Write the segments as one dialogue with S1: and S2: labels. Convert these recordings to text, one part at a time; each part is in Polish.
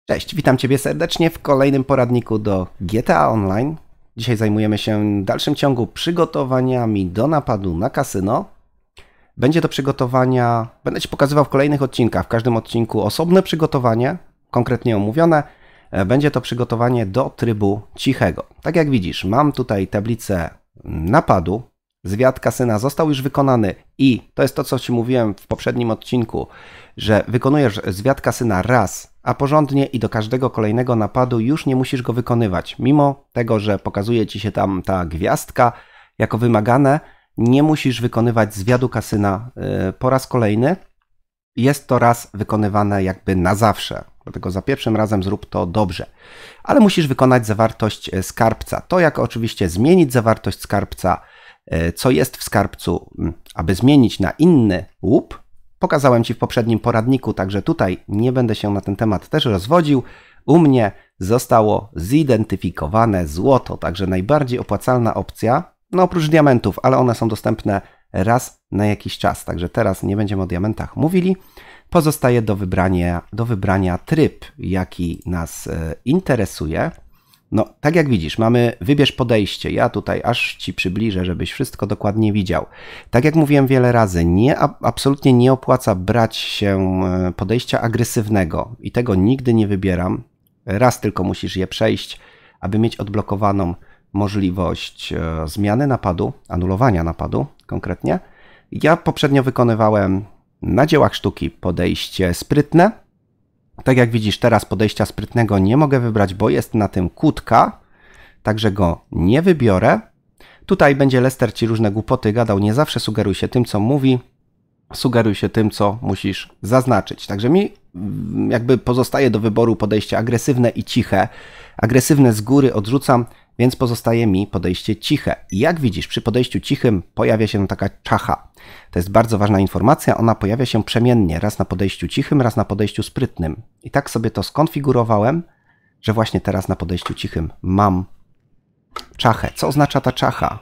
S1: Cześć, witam Ciebie serdecznie w kolejnym poradniku do GTA Online. Dzisiaj zajmujemy się w dalszym ciągu przygotowaniami do napadu na kasyno. Będzie to przygotowania, będę Ci pokazywał w kolejnych odcinkach, w każdym odcinku osobne przygotowanie, konkretnie omówione. Będzie to przygotowanie do trybu cichego. Tak jak widzisz, mam tutaj tablicę napadu. Zwiat kasyna został już wykonany i to jest to, co Ci mówiłem w poprzednim odcinku, że wykonujesz zwiat kasyna raz, a porządnie i do każdego kolejnego napadu już nie musisz go wykonywać. Mimo tego, że pokazuje Ci się tam ta gwiazdka jako wymagane, nie musisz wykonywać zwiadu kasyna po raz kolejny. Jest to raz wykonywane jakby na zawsze. Dlatego za pierwszym razem zrób to dobrze. Ale musisz wykonać zawartość skarbca. To jak oczywiście zmienić zawartość skarbca, co jest w skarbcu, aby zmienić na inny łup, pokazałem Ci w poprzednim poradniku, także tutaj nie będę się na ten temat też rozwodził. U mnie zostało zidentyfikowane złoto, także najbardziej opłacalna opcja, no oprócz diamentów, ale one są dostępne raz na jakiś czas, także teraz nie będziemy o diamentach mówili. Pozostaje do wybrania tryb, jaki nas interesuje. No, tak jak widzisz, mamy wybierz podejście. Ja tutaj aż Ci przybliżę, żebyś wszystko dokładnie widział. Tak jak mówiłem wiele razy, absolutnie nie opłaca brać się podejścia agresywnego i tego nigdy nie wybieram. Raz tylko musisz je przejść, aby mieć odblokowaną możliwość zmiany napadu, anulowania napadu konkretnie. Ja poprzednio wykonywałem na dziełach sztuki podejście sprytne. Tak jak widzisz, teraz podejścia sprytnego nie mogę wybrać, bo jest na tym kłódka, także go nie wybiorę. Tutaj będzie Lester Ci różne głupoty gadał, nie zawsze sugeruj się tym, co mówi, sugeruj się tym, co musisz zaznaczyć. Także mi jakby pozostaje do wyboru podejście agresywne i ciche. Agresywne z góry odrzucam, więc pozostaje mi podejście ciche. I jak widzisz, przy podejściu cichym pojawia się taka czacha. To jest bardzo ważna informacja, ona pojawia się przemiennie, raz na podejściu cichym, raz na podejściu sprytnym. I tak sobie to skonfigurowałem, że właśnie teraz na podejściu cichym mam czachę. Co oznacza ta czacha?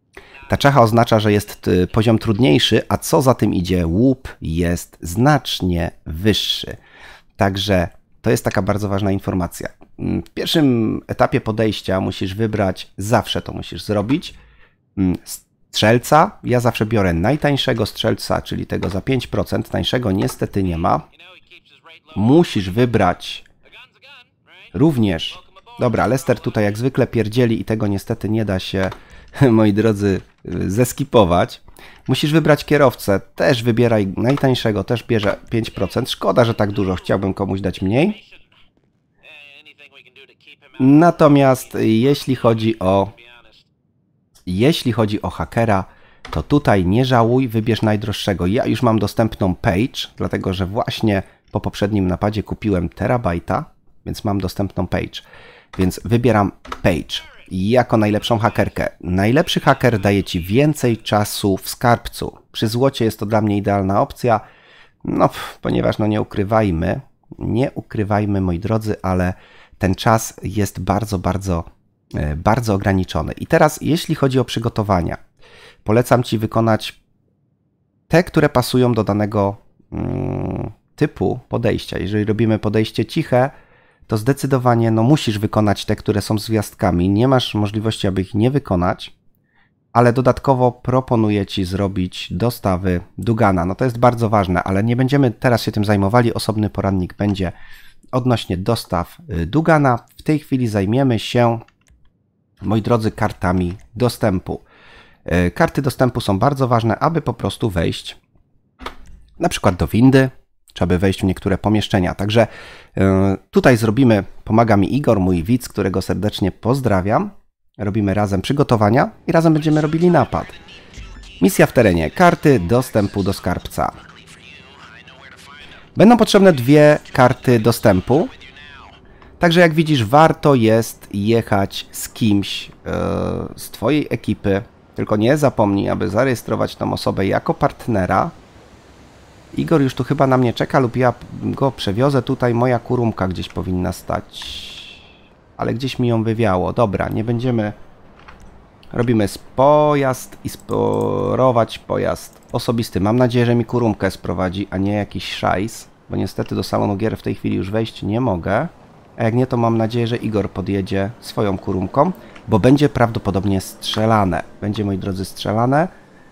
S1: Ta czacha oznacza, że jest poziom trudniejszy, a co za tym idzie, łup jest znacznie wyższy. Także to jest taka bardzo ważna informacja. W pierwszym etapie podejścia musisz wybrać, zawsze to musisz zrobić, strzelca. Ja zawsze biorę najtańszego strzelca, czyli tego za 5%. Tańszego niestety nie ma. Musisz wybrać również... Dobra, Lester tutaj jak zwykle pierdzieli i tego niestety nie da się, moi drodzy, zeskipować. Musisz wybrać kierowcę. Też wybieraj najtańszego, też bierze 5%. Szkoda, że tak dużo. Chciałbym komuś dać mniej. Natomiast jeśli chodzi o hakera, to tutaj nie żałuj, wybierz najdroższego. Ja już mam dostępną Page, dlatego że właśnie po poprzednim napadzie kupiłem terabajta, więc mam dostępną Page. Więc wybieram Page jako najlepszą hakerkę. Najlepszy haker daje Ci więcej czasu w skarbcu. Przy złocie jest to dla mnie idealna opcja, no ponieważ no nie ukrywajmy, moi drodzy, ale ten czas jest bardzo ograniczony. I teraz, jeśli chodzi o przygotowania, polecam Ci wykonać te, które pasują do danego typu podejścia. Jeżeli robimy podejście ciche, to zdecydowanie musisz wykonać te, które są z gwiazdkami. Nie masz możliwości, aby ich nie wykonać, ale dodatkowo proponuję Ci zrobić dostawy Dugana. No to jest bardzo ważne, ale nie będziemy teraz się tym zajmowali. Osobny poradnik będzie odnośnie dostaw Dugana. W tej chwili zajmiemy się, moi drodzy, kartami dostępu. Karty dostępu są bardzo ważne, aby po prostu wejść na przykład do windy, czy aby wejść w niektóre pomieszczenia. Także tutaj pomaga mi Igor, mój widz, którego serdecznie pozdrawiam. Robimy razem przygotowania i razem będziemy robili napad. Misja w terenie. Karty dostępu do skarbca. Będą potrzebne 2 karty dostępu. Także jak widzisz, warto jest jechać z kimś z Twojej ekipy. Tylko nie zapomnij, aby zarejestrować tą osobę jako partnera. Igor już tu chyba na mnie czeka lub ja go przewiozę. Tutaj moja kurumka gdzieś powinna stać. Ale gdzieś mi ją wywiało. Dobra, nie będziemy... Robimy pojazd i sporować pojazd osobisty. Mam nadzieję, że mi kurumkę sprowadzi, a nie jakiś szajs. Bo niestety do salonu gier w tej chwili już wejść nie mogę. A jak nie, to mam nadzieję, że Igor podjedzie swoją kurumką, bo będzie prawdopodobnie strzelane. Będzie, moi drodzy, strzelane.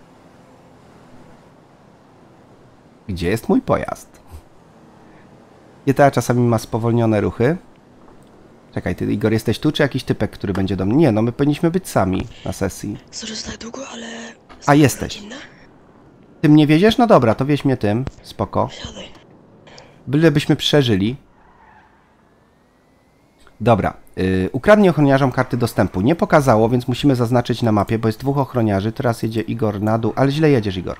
S1: Gdzie jest mój pojazd? GTA czasami ma spowolnione ruchy. Czekaj, ty, Igor, jesteś tu, czy jakiś typek, który będzie do mnie? Nie, no my powinniśmy być sami na sesji.
S2: Sorry, że tak długo, ale...
S1: A, jesteś. Ty mnie wieziesz? No dobra, to wieź mnie tym. Spoko.
S2: Siadaj.
S1: Bylebyśmy przeżyli. Dobra. Ukradnij ochroniarzom karty dostępu. Nie pokazało, więc musimy zaznaczyć na mapie, bo jest 2 ochroniarzy. Teraz jedzie Igor na dół, ale źle jedziesz, Igor.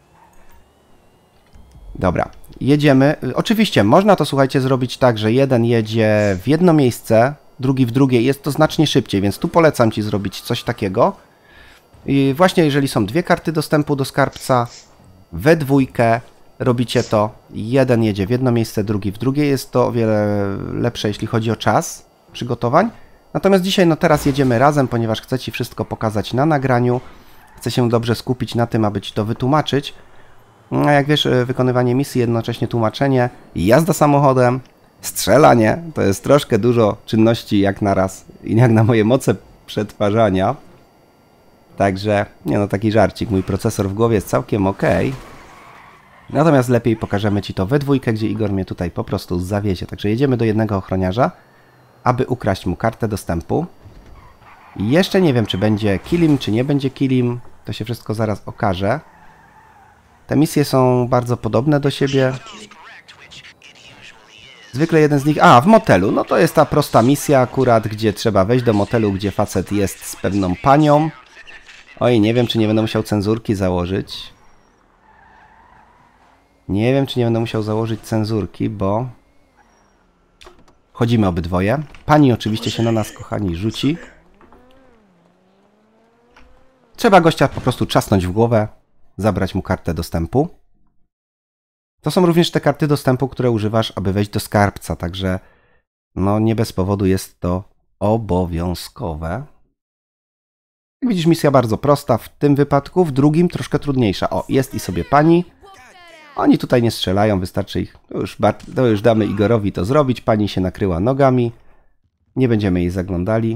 S1: Dobra, jedziemy. Oczywiście, można to, słuchajcie, zrobić tak, że jeden jedzie w jedno miejsce, drugi w drugie. Jest to znacznie szybciej, więc tu polecam Ci zrobić coś takiego. I właśnie jeżeli są 2 karty dostępu do skarbca, we dwójkę robicie to. Jeden jedzie w jedno miejsce, drugi w drugie. Jest to o wiele lepsze, jeśli chodzi o czas przygotowań. Natomiast dzisiaj, no teraz jedziemy razem, ponieważ chcę Ci wszystko pokazać na nagraniu. Chcę się dobrze skupić na tym, aby Ci to wytłumaczyć. A jak wiesz, wykonywanie misji, jednocześnie tłumaczenie, jazda samochodem, strzelanie, to jest troszkę dużo czynności jak na raz i jak na moje moce przetwarzania. Także, nie no, taki żarcik, mój procesor w głowie jest całkiem ok. Natomiast lepiej pokażemy Ci to we dwójkę, gdzie Igor mnie tutaj po prostu zawiezie. Także jedziemy do jednego ochroniarza, aby ukraść mu kartę dostępu. I jeszcze nie wiem, czy będzie killim, czy nie będzie killim. To się wszystko zaraz okaże. Te misje są bardzo podobne do siebie. Zwykle jeden z nich... A, w motelu. No to jest ta prosta misja akurat, gdzie trzeba wejść do motelu, gdzie facet jest z pewną panią. Oj, nie wiem, czy nie będę musiał cenzurki założyć. Nie wiem, czy nie będę musiał założyć cenzurki, bo... Chodzimy obydwoje. Pani oczywiście się na nas, kochani, rzuci. Trzeba gościa po prostu trzasnąć w głowę, zabrać mu kartę dostępu. To są również te karty dostępu, które używasz, aby wejść do skarbca, także no nie bez powodu jest to obowiązkowe. Jak widzisz, misja bardzo prosta w tym wypadku, w drugim troszkę trudniejsza. O, jest i sobie pani. Oni tutaj nie strzelają, wystarczy ich... To już damy Igorowi to zrobić. Pani się nakryła nogami. Nie będziemy jej zaglądali.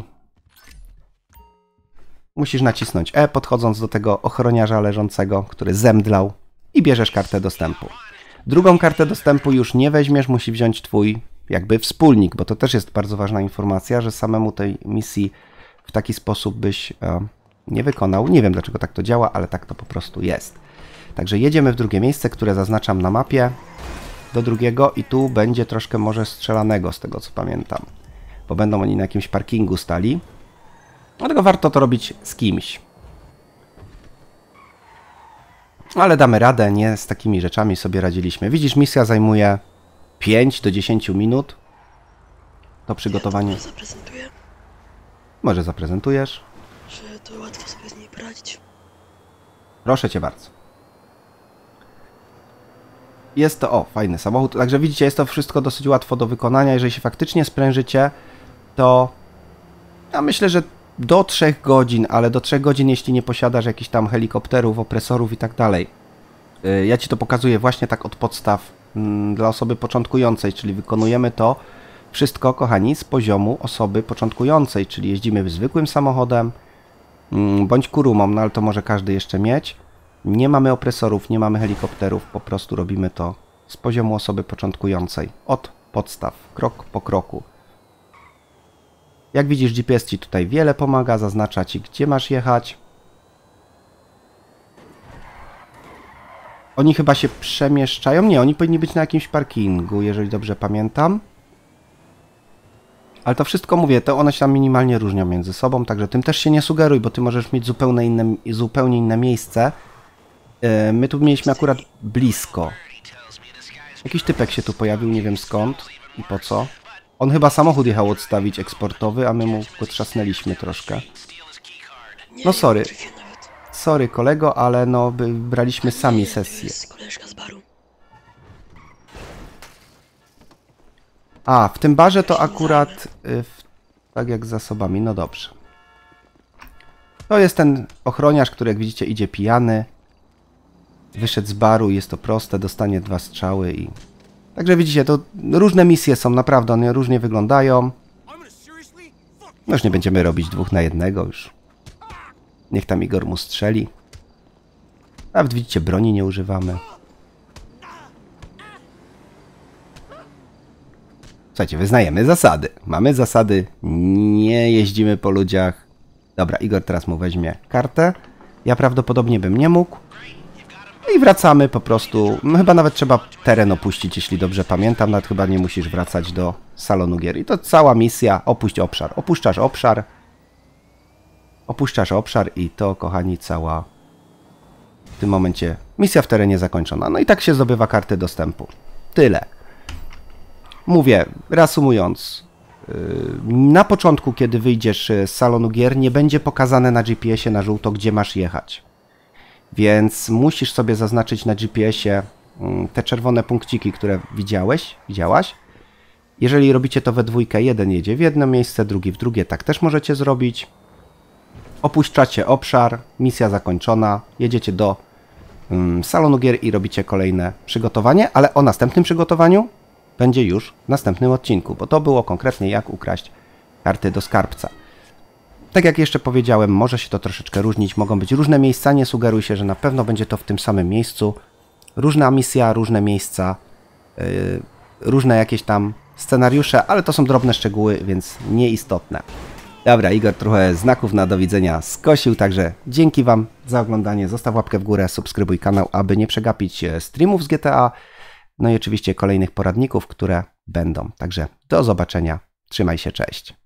S1: Musisz nacisnąć E, podchodząc do tego ochroniarza leżącego, który zemdlał, i bierzesz kartę dostępu. Drugą kartę dostępu już nie weźmiesz, musi wziąć twój jakby wspólnik, bo to też jest bardzo ważna informacja, że samemu tej misji w taki sposób byś nie wykonał. Nie wiem, dlaczego tak to działa, ale tak to po prostu jest. Także jedziemy w drugie miejsce, które zaznaczam na mapie, do drugiego, i tu będzie troszkę może strzelanego, z tego co pamiętam, bo będą oni na jakimś parkingu stali. Dlatego warto to robić z kimś. Ale damy radę, nie z takimi rzeczami sobie radziliśmy. Widzisz, misja zajmuje 5 do 10 minut. To przygotowanie...
S2: Ja to zaprezentuję,
S1: Może zaprezentujesz?
S2: że to łatwo sobie z niej poradzić.
S1: Proszę Cię bardzo. Jest to, o, fajny samochód. Także widzicie, jest to wszystko dosyć łatwo do wykonania. Jeżeli się faktycznie sprężycie, to ja myślę, że do 3 godzin, ale do 3 godzin, jeśli nie posiadasz jakichś tam helikopterów, opresorów i tak dalej. Ja Ci to pokazuję właśnie tak od podstaw dla osoby początkującej, czyli wykonujemy to wszystko, kochani, z poziomu osoby początkującej, czyli jeździmy zwykłym samochodem bądź kurumą, no ale to może każdy jeszcze mieć. Nie mamy opresorów, nie mamy helikopterów, po prostu robimy to z poziomu osoby początkującej, od podstaw, krok po kroku. Jak widzisz, GPS Ci tutaj wiele pomaga, zaznacza Ci, gdzie masz jechać. Oni chyba się przemieszczają. Nie, oni powinni być na jakimś parkingu, jeżeli dobrze pamiętam. Ale to wszystko, mówię, to one się tam minimalnie różnią między sobą, także tym też się nie sugeruj, bo Ty możesz mieć zupełnie inne miejsce. My tu mieliśmy akurat blisko. Jakiś typek się tu pojawił, nie wiem skąd i po co. On chyba samochód jechał odstawić eksportowy, a my mu go trzasnęliśmy troszkę. No sorry. Sorry kolego, ale no braliśmy sami sesję.
S2: Jest koleżka z baru.
S1: A, w tym barze to akurat tak jak z zasobami, no dobrze. To jest ten ochroniarz, który jak widzicie idzie pijany. Wyszedł z baru, jest to proste, dostanie 2 strzały i Także widzicie, to różne misje są, naprawdę one różnie wyglądają. No już nie będziemy robić 2 na 1 już. Niech tam Igor mu strzeli. Nawet widzicie, broni nie używamy. Słuchajcie, wyznajemy zasady. Mamy zasady, nie jeździmy po ludziach. Dobra, Igor teraz mu weźmie kartę. Ja prawdopodobnie bym nie mógł. I wracamy po prostu. No, chyba nawet trzeba teren opuścić, jeśli dobrze pamiętam. Nawet chyba nie musisz wracać do salonu gier. I to cała misja. Opuść obszar. Opuszczasz obszar. Opuszczasz obszar i to, kochani, cała w tym momencie misja w terenie zakończona. No i tak się zdobywa kartę dostępu. Tyle. Mówię, reasumując, na początku, kiedy wyjdziesz z salonu gier, nie będzie pokazane na GPS-ie na żółto, gdzie masz jechać. Więc musisz sobie zaznaczyć na GPS-ie te czerwone punkciki, które widziałaś. Jeżeli robicie to we dwójkę, jeden jedzie w jedno miejsce, drugi w drugie, tak też możecie zrobić. Opuszczacie obszar, misja zakończona, jedziecie do salonu gier i robicie kolejne przygotowanie, ale o następnym przygotowaniu będzie już w następnym odcinku, bo to było konkretnie jak ukraść karty do skarbca. Tak jak jeszcze powiedziałem, może się to troszeczkę różnić, mogą być różne miejsca, nie sugeruj się, że na pewno będzie to w tym samym miejscu. Różna misja, różne miejsca, różne jakieś tam scenariusze, ale to są drobne szczegóły, więc nieistotne. Dobra, Igor trochę znaków na do widzenia skosił, także dzięki Wam za oglądanie. Zostaw łapkę w górę, subskrybuj kanał, aby nie przegapić streamów z GTA. No i oczywiście kolejnych poradników, które będą. Także do zobaczenia. Trzymaj się, cześć.